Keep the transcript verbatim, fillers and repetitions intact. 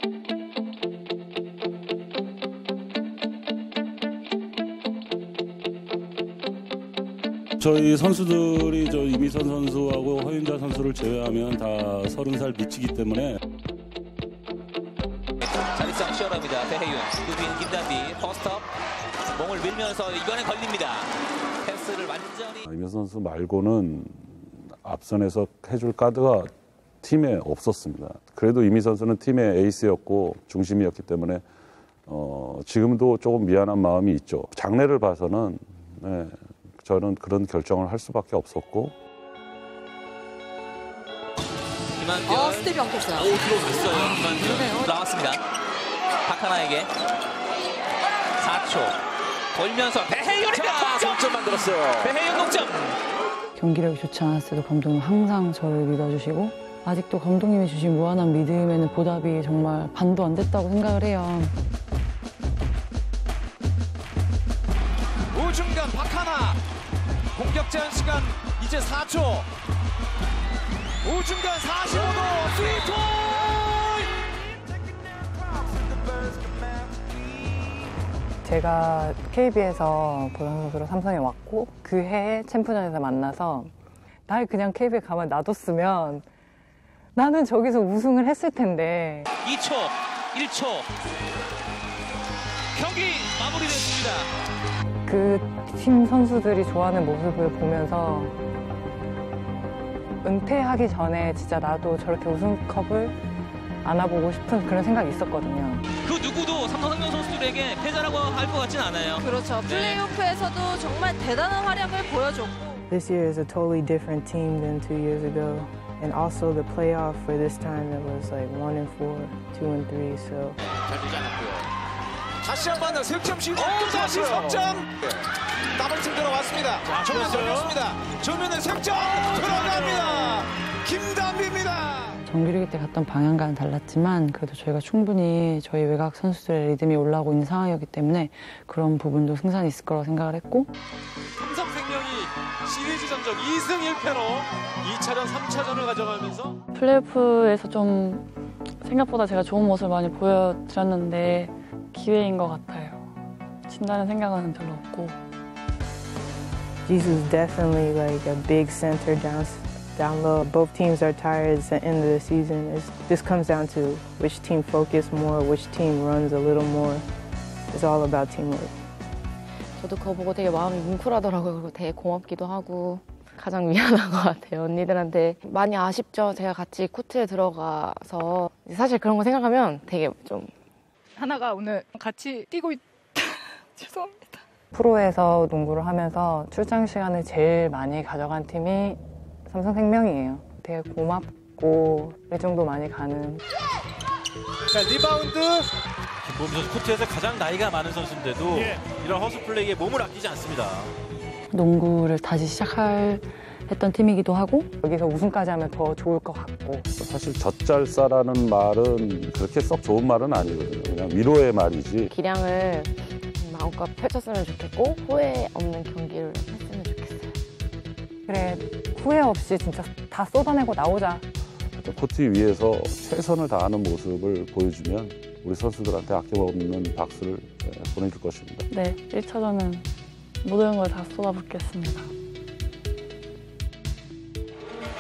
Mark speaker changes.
Speaker 1: 저희 선수들이 저 이미선 선수하고 허윤자 선수를 제외하면 다 서른 살 미치기 때문에.
Speaker 2: 자리상 치열합니다. 배혜윤, 루빈, 김단비, 포스트업, 몸을 밀면서 이번에 걸립니다. 패스를 완전히.
Speaker 1: 이미선 선수 말고는 앞선에서 해줄 카드가 팀에 없었습니다. 그래도 이미 선수는 팀의 에이스였고 중심이었기 때문에 어, 지금도 조금 미안한 마음이 있죠. 장래를 봐서는 네, 저는 그런 결정을 할 수밖에 없었고.
Speaker 2: 김한별.
Speaker 3: 어, 스텝이 엉켰어요.
Speaker 2: 오, 들어갔어요. 김한별. 나왔습니다. 박하나에게 사 초. 돌면서 배혜윤입니다.
Speaker 4: 동점 만들었어요.
Speaker 2: 배혜윤 동점.
Speaker 5: 경기력이 좋지 않았을 때도 감독님 항상 저를 믿어주시고 아직도 감독님이 주신 무한한 믿음에는 보답이 정말 반도 안 됐다고 생각을 해요.
Speaker 4: 우중간 박하나 공격 제한 시간 이제 사 초. 우중간 사십오 도 스리트.
Speaker 5: 제가 케이비에서 보상 선수로 삼성에 왔고 그 해에 챔프전에서 만나서 날 그냥 케이비에 가만 놔뒀으면 나는 저기서 우승을 했을 텐데.
Speaker 2: 이 초, 일 초. 경기 마무리됐습니다.
Speaker 5: 그 팀 선수들이 좋아하는 모습을 보면서 은퇴하기 전에 진짜 나도 저렇게 우승컵을 안아보고 싶은 그런 생각이 있었거든요.
Speaker 2: 그 누구도 삼성생명 선수들에게 패자라고 할 것 같진 않아요.
Speaker 3: 그렇죠.
Speaker 2: 네.
Speaker 3: 플레이오프에서도 정말 대단한 활약을 보여줬고.
Speaker 6: This year is a totally different team than two years ago. And also the playoff for this time, it was like one and four, two and three, so.
Speaker 4: 잘 되지 않았고요. 다시 한 번 석점 시도. 또 다시 석점. 더블팀 들어왔습니다. 정면 돌렸습니다. 정면은 석점 들어갑니다. 김단비입니다.
Speaker 5: 정규리그 때 갔던 방향과는 달랐지만 그래도 저희가 충분히 저희 외곽 선수들의 리듬이 올라오고 있는 상황이었기 때문에 그런 부분도 승산이 있을 거라고 생각을 했고.
Speaker 4: 삼성생명이 시리즈 전적 이 승 일 패로 이 차전, 삼 차전을 가져가면서
Speaker 5: 플레이오프에서 좀 생각보다 제가 좋은 모습을 많이 보여드렸는데 기회인 것 같아요. 진다는 생각은 별로 없고.
Speaker 6: Jesus is definitely like a big center down, down low. Both teams are tired. It's the end of the season. It's, this comes down to which team focus more, which team runs a little more. It's all about teamwork.
Speaker 7: 저도 그거 보고 되게 마음이 뭉클하더라고요. 그리고 되게 고맙기도 하고 가장 미안한 것 같아요. 언니들한테 많이 아쉽죠. 제가 같이 코트에 들어가서 사실 그런 거 생각하면 되게 좀
Speaker 8: 하나가 오늘 같이 뛰고 있... 죄송합니다.
Speaker 5: 프로에서 농구를 하면서 출장 시간을 제일 많이 가져간 팀이 삼성생명이에요. 되게 고맙고 일정도 많이 가는.
Speaker 4: 자, 리바운드.
Speaker 9: 김보미 선수 코트에서 가장 나이가 많은 선수인데도 예. 이런 허수 플레이에 몸을 아끼지 않습니다.
Speaker 5: 농구를 다시 시작할 했던 팀이기도 하고 여기서 우승까지 하면 더 좋을 것 같고.
Speaker 1: 사실 젖잘싸라는 말은 그렇게 썩 좋은 말은 아니거든요. 그냥 위로의 말이지.
Speaker 7: 기량을 마음껏 펼쳤으면 좋겠고 후회 없는 경기를 했으면 좋겠어요.
Speaker 5: 그래, 후회 없이 진짜 다 쏟아내고 나오자.
Speaker 1: 코트 위에서 최선을 다하는 모습을 보여주면 우리 선수들한테 아낌없는 박수를 보내줄 것입니다.
Speaker 5: 네, 일 차전은 모든 걸 다 쏟아붓겠습니다.